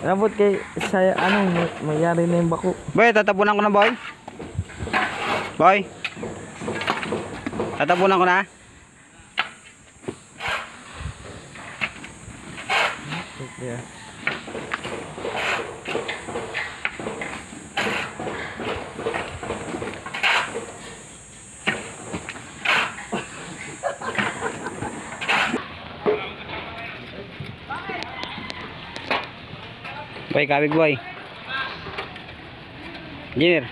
Rabot kay sa ano, mayari na yung bako. Boy, tatapunan ko na, boy. Boy. Tatapunan ko na. Yeah. Boy, kabig boy. Engineer.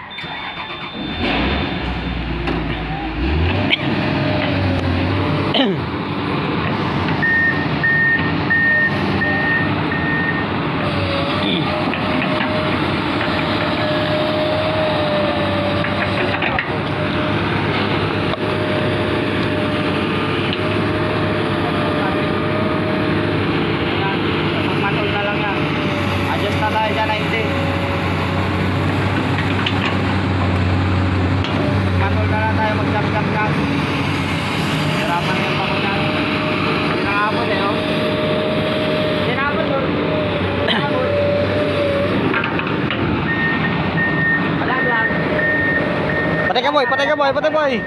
Patay ka boy, patay ka boy, patay boy.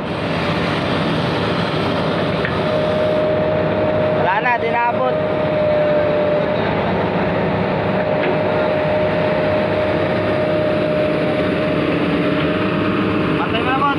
Wala na, dinabot. Patay mo na boy.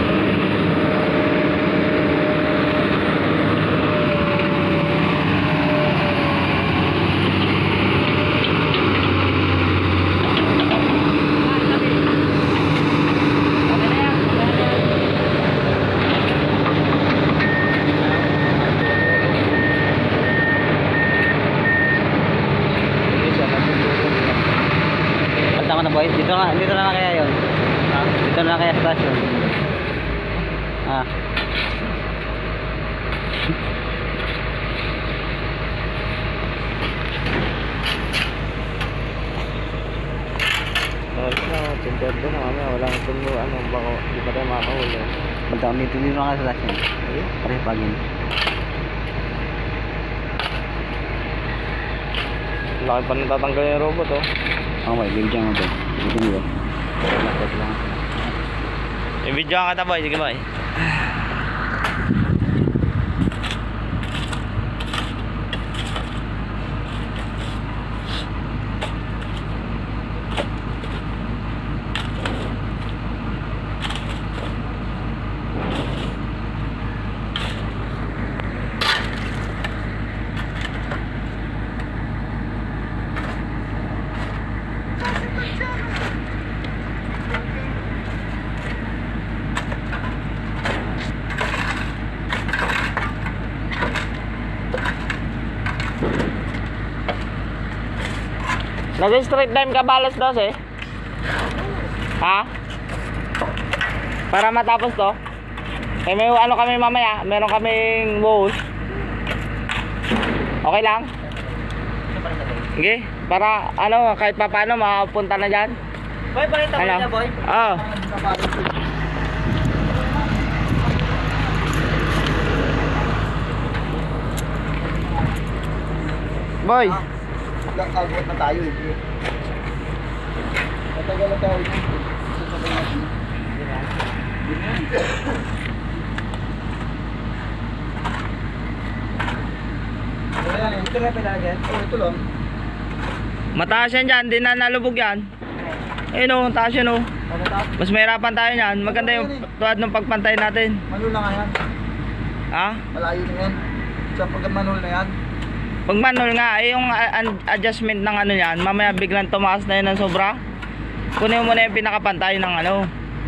Tama na boy, dito na kaya yun. Dito na kaya sa station. Ah. Tinted doon na walang tulo, ano, bako, hindi pa tayo makahuli. Punta kami dito na kaya sa station. Pare pagin. Laki pa natatanggal yung robot, oh. Oh boy, bigyan mo boy. Dito mo. Lapit lang. I-video ka ta boy, sige boy. Nag-straight time ka balas 12? Ha? Para matapos to? Eh may ano kami mamaya, meron kaming bowl. Okay lang? Sige, para ano kahit pa paano mapunta na dyan. Boy, balita mo Ano? na boy. Oo. Boy, Nagkagot na tayo eh. Matagal na tayo. Ito na pinagyan. Ito lang. mataas yan dyan, di na nalubog yan. Ayun o, taas yun o. Mas mahirapan tayo yan. Maganda yung tuwad ng pagpantay natin. Manul na nga yan. Ha? Malayo na yan. Sa pagkamanul na yan. Pag manual nga, yung adjustment ng ano yan, mamaya biglang tumaas na yun ng sobra. Kunin mo na yung pinakapantay ng ano.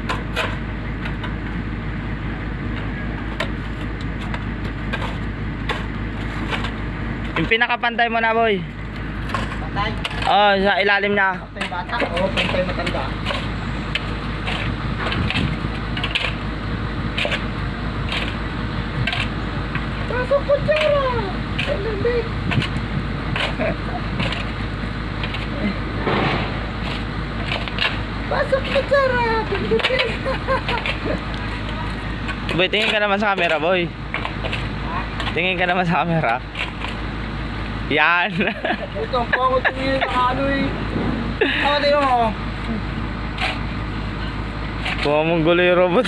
Yung pinakapantay mo na boy. Pantay. Oh, sa ilalim niya. Pantay bata. Oo, pantay matanda. Pasok ko tiyara. Lamig. Pasok ko tiyara. Boy, tingin ka naman sa camera boy. Tingin ka naman sa camera. Yan. Ito, ang pangot niya ano eh. Ako tayo mo. Pumamong gulo yung robot.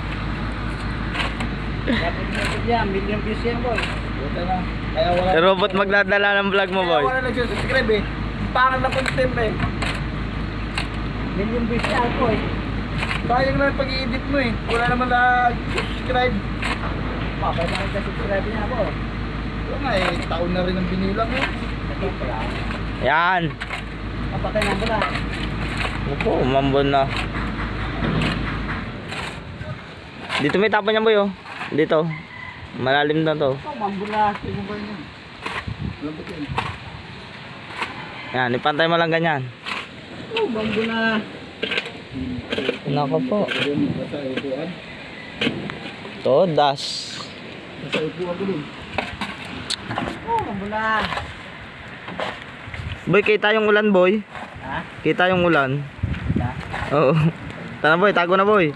Dapat mo ito yan, million views yan boy. Buta na. Kaya wala. Yung robot magdadala ng vlog mo, boy. Kaya wala nag-subscribe eh. Pangat na content eh. Million views yan boy. Sayang lang pag-i-edit mo eh. Wala naman na-subscribe. Kaya nag-subscribe niya ako. Oo nga eh, taon na rin ang binilang eh. Yan. Kapatay na mo na. Opo, umambon na. Dito may tapon niya, boy, oh. Dito. Malalim na to. Ito, mambula. Tingnan ba yun? Lambot yun. Yan, ipantay mo lang ganyan. Oh, mambula. Nako po. Basta upuan. Todas. Basta upuan ko dun. Oh, mambula. Boy, kita yung ulan, boy. Ha? Kita yung ulan. Ha? Oo. Tara, boy, tago na, boy.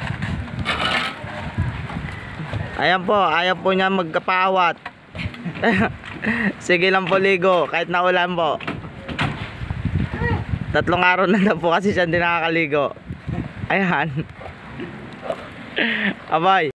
Ayan po, ayaw po niya magkapaawat. Sige lang po ligo, kahit na ulan po. 3 araw na daw po kasi siya hindi nakakaligo. Ayan. Abay.